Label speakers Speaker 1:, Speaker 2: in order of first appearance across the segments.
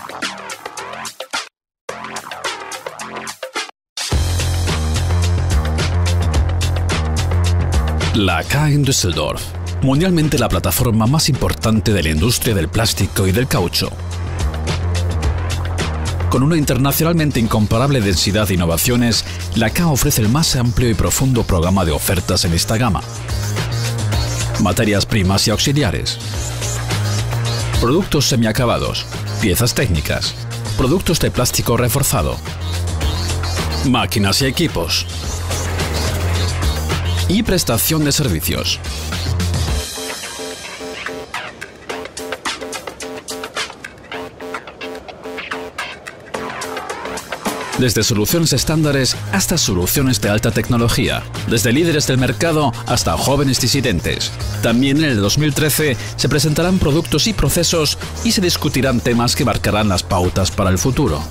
Speaker 1: La K en Düsseldorf, mundialmente la plataforma más importante de la industria del plástico y del caucho. Con una internacionalmente incomparable densidad de innovaciones, la K ofrece el más amplio y profundo programa de ofertas en esta gama. Materias primas y auxiliares, productos semiacabados, piezas técnicas, productos de plástico reforzado, máquinas y equipos, y prestación de servicios. Desde soluciones estándares hasta soluciones de alta tecnología, desde líderes del mercado hasta jóvenes disidentes. También en el 2013 se presentarán productos y procesos y se discutirán temas que marcarán las pautas para el futuro.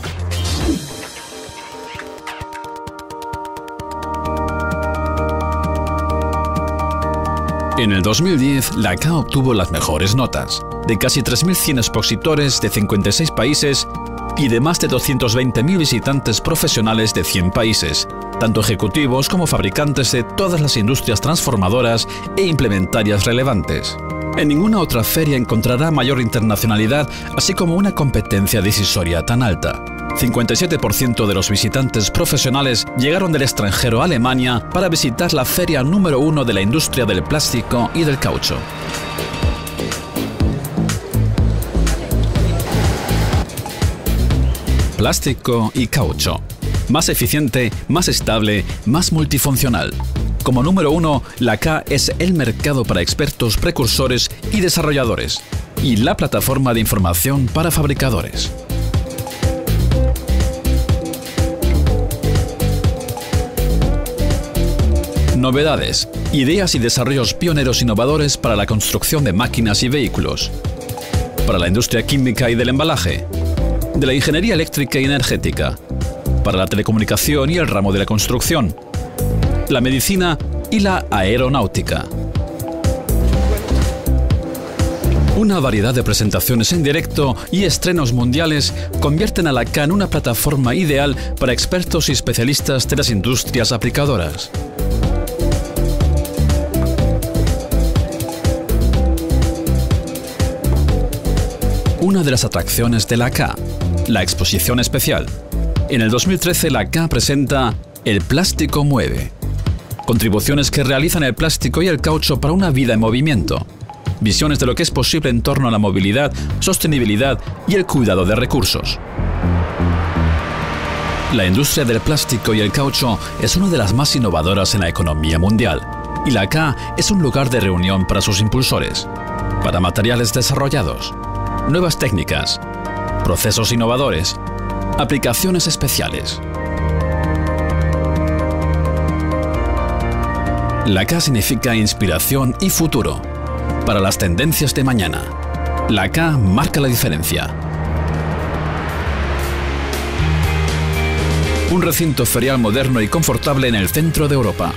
Speaker 1: En el 2010, la K obtuvo las mejores notas, de casi 3.100 expositores de 56 países y de más de 220.000 visitantes profesionales de 100 países, tanto ejecutivos como fabricantes de todas las industrias transformadoras e implementarias relevantes. En ninguna otra feria encontrará mayor internacionalidad, así como una competencia decisoria tan alta. 57% de los visitantes profesionales llegaron del extranjero a Alemania para visitar la feria número 1 de la industria del plástico y del caucho. Plástico y caucho. Más eficiente, más estable, más multifuncional. Como número 1, la K es el mercado para expertos, precursores y desarrolladores, y la plataforma de información para fabricadores. Novedades, ideas y desarrollos pioneros innovadores para la construcción de máquinas y vehículos, para la industria química y del embalaje, de la ingeniería eléctrica y energética, para la telecomunicación y el ramo de la construcción, la medicina y la aeronáutica. Una variedad de presentaciones en directo y estrenos mundiales convierten a la K en una plataforma ideal para expertos y especialistas de las industrias aplicadoras. Una de las atracciones de la K, la exposición especial. En el 2013 la K presenta El plástico mueve. Contribuciones que realizan el plástico y el caucho para una vida en movimiento. Visiones de lo que es posible en torno a la movilidad, sostenibilidad y el cuidado de recursos. La industria del plástico y el caucho es una de las más innovadoras en la economía mundial, y la K es un lugar de reunión para sus impulsores, para materiales desarrollados, nuevas técnicas, procesos innovadores, aplicaciones especiales. La K significa inspiración y futuro. Para las tendencias de mañana, la K marca la diferencia. Un recinto ferial moderno y confortable en el centro de Europa.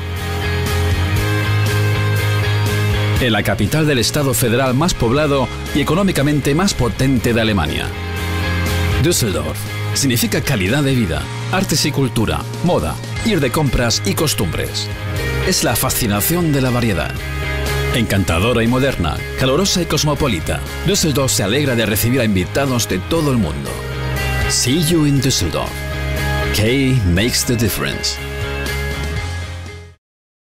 Speaker 1: En la capital del Estado federal más poblado y económicamente más potente de Alemania. Düsseldorf significa calidad de vida, artes y cultura, moda, ir de compras y costumbres. Es la fascinación de la variedad. Encantadora y moderna, calurosa y cosmopolita, Düsseldorf se alegra de recibir a invitados de todo el mundo. See you in Düsseldorf. K makes the difference.